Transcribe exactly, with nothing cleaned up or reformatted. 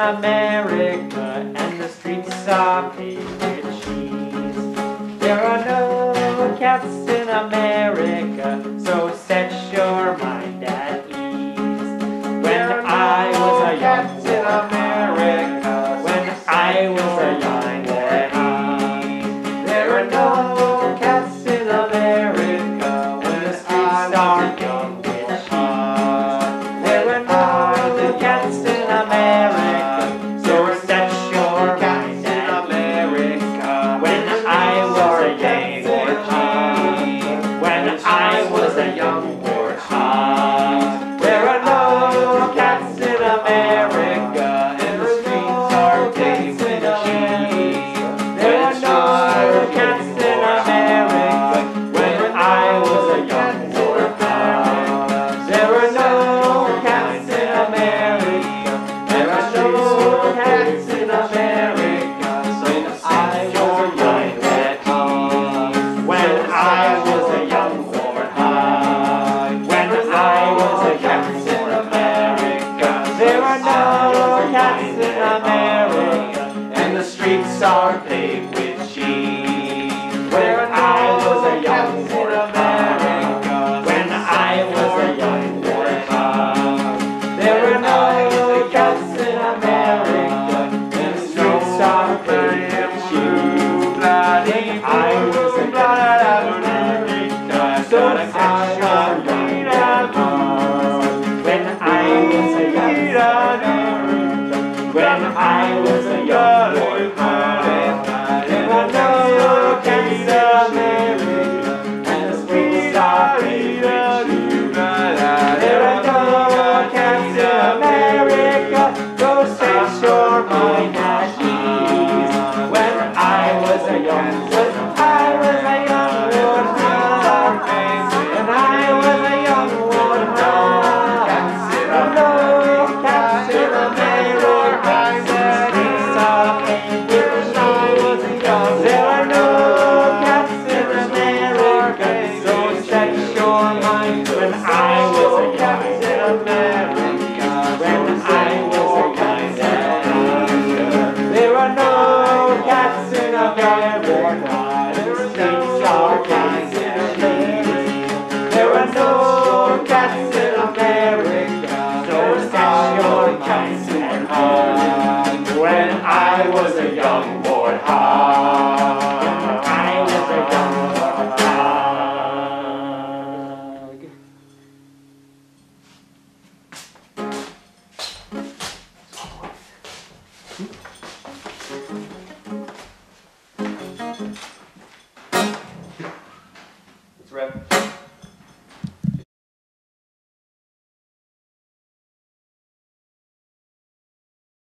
America, and the streets are paved with cheese. There are no cats in America, so set your mind at ease. When I was a young in America, when I was a young boy, there are no cats in America, when the streets are young with cheese. There are no cats in America, so set your mind at America. When I was a young warthog, when I was a young warthog, there are no cats in America, and the streets are paved with cheese. There are no cats in America, when I was a young warthog. There are no cats in America, there are no cats in America, so I was a young warthog. When I was a young warthog, when I was a young warthog, there are no cats in America, and the streets are paved with cheese. When I was a young warthog, when I was a young warthog, there were no cats in America, and the streets are paved with cheese. When I was a young America, so I was young. When I was a young America, when I was a young warthog, there were no cats in America, and the streets are paved with cheese. There are no cats in America, go set your mind at ease. When I was a young